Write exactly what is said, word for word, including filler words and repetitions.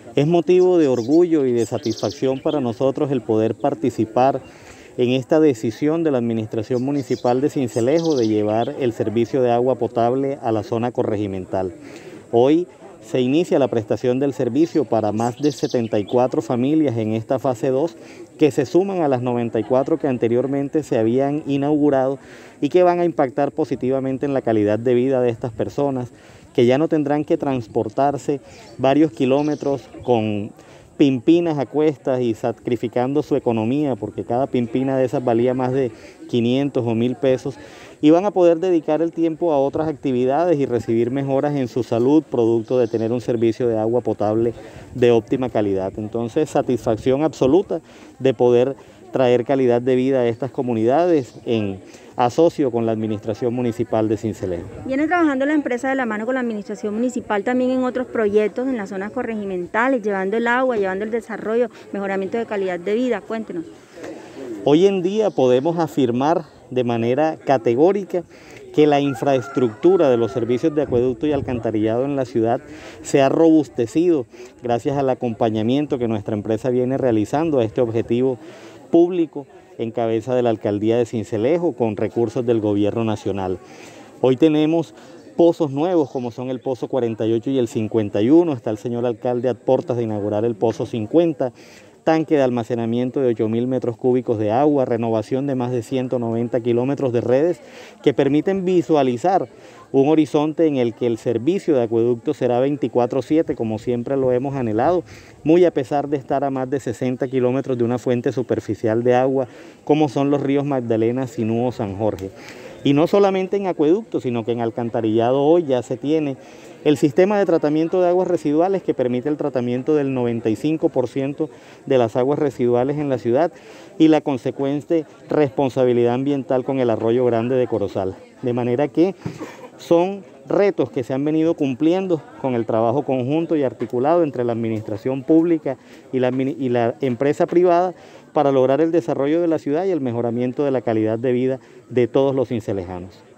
Es motivo de orgullo y de satisfacción para nosotros el poder participar en esta decisión de la Administración Municipal de Sincelejo de llevar el servicio de agua potable a la zona corregimental. Hoy se inicia la prestación del servicio para más de setenta y cuatro familias en esta fase dos, que se suman a las noventa y cuatro que anteriormente se habían inaugurado y que van a impactar positivamente en la calidad de vida de estas personas, que ya no tendrán que transportarse varios kilómetros con pimpinas a cuestas y sacrificando su economía, porque cada pimpina de esas valía más de quinientos o mil pesos, y van a poder dedicar el tiempo a otras actividades y recibir mejoras en su salud, producto de tener un servicio de agua potable de óptima calidad. Entonces, satisfacción absoluta de poder traer calidad de vida a estas comunidades en asocio con la Administración Municipal de Sincelejo. Viene trabajando la empresa de la mano con la Administración Municipal también en otros proyectos en las zonas corregimentales, llevando el agua, llevando el desarrollo, mejoramiento de calidad de vida. Cuéntenos. Hoy en día podemos afirmar de manera categórica que la infraestructura de los servicios de acueducto y alcantarillado en la ciudad se ha robustecido gracias al acompañamiento que nuestra empresa viene realizando a este objetivo público en cabeza de la Alcaldía de Sincelejo con recursos del Gobierno Nacional. Hoy tenemos pozos nuevos como son el Pozo cuarenta y ocho y el cincuenta y uno, está el señor alcalde a puertas de inaugurar el Pozo cincuenta, tanque de almacenamiento de ocho mil metros cúbicos de agua, renovación de más de ciento noventa kilómetros de redes que permiten visualizar un horizonte en el que el servicio de acueducto será veinticuatro siete, como siempre lo hemos anhelado, muy a pesar de estar a más de sesenta kilómetros de una fuente superficial de agua, como son los ríos Magdalena, Sinú o San Jorge. Y no solamente en acueducto, sino que en alcantarillado hoy ya se tiene el sistema de tratamiento de aguas residuales que permite el tratamiento del noventa y cinco por ciento de las aguas residuales en la ciudad y la consecuente responsabilidad ambiental con el arroyo grande de Corozal. De manera que son retos que se han venido cumpliendo con el trabajo conjunto y articulado entre la administración pública y la, y la empresa privada para lograr el desarrollo de la ciudad y el mejoramiento de la calidad de vida de todos los cincelejanos.